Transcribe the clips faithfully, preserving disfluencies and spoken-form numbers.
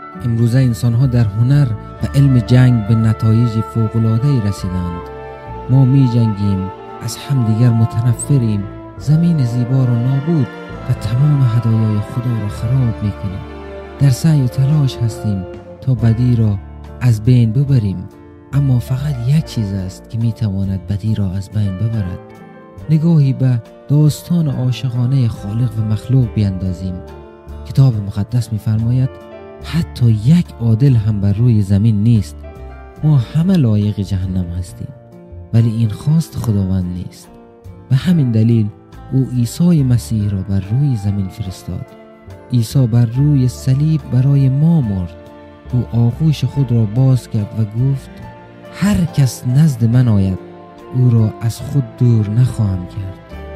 امروزه انسان‌ها در هنر و علم جنگ به نتایج فوق‌العاده‌ای رسیدند. ما می جنگیم، از همدیگر متنفریم، زمین زیبا را نابود و تمام هدایای خدا را خراب می کنیم. در سعی و تلاش هستیم تا بدی را از بین ببریم، اما فقط یک چیز است که می تواند بدی را از بین ببرد. نگاهی به داستان عاشقانه خالق و مخلوق بیندازیم. کتاب مقدس می فرماید حتی یک عادل هم بر روی زمین نیست. ما همه لایق جهنم هستیم، ولی این خواست خداوند نیست. به همین دلیل او عیسی مسیح را بر روی زمین فرستاد. عیسی بر روی صلیب برای ما مرد. او آغوش خود را باز کرد و گفت هر کس نزد من آید او را از خود دور نخواهم کرد.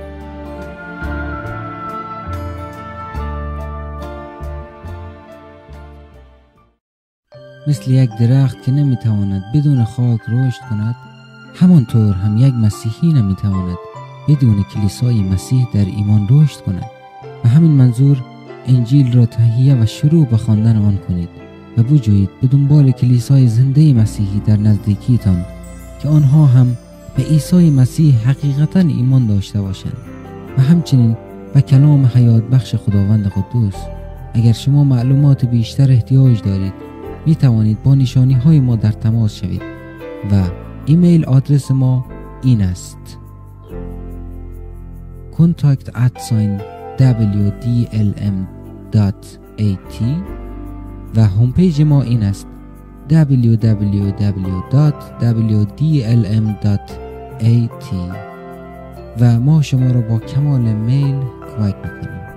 مثل یک درخت که نمیتواند بدون خاک رشد کند، همانطور هم یک مسیحی نمیتواند بدون کلیسای مسیح در ایمان رشد کند. و همین منظور انجیل را تهیه و شروع به خواندن آن کنید و بجویید به دنبال کلیسای زنده مسیحی در نزدیکیتان که آنها هم به عیسی مسیح حقیقتا ایمان داشته باشند و همچنین به کلام حیات بخش خداوند قدوس. اگر شما معلومات بیشتر احتیاج دارید می توانید با نشانی های ما در تماس شوید و ایمیل آدرس ما این است contact at w d l m dot a t و هوم پیج ما این است w w w dot w d l m dot a t و ما شما را با کمال میل کمک میکنیم.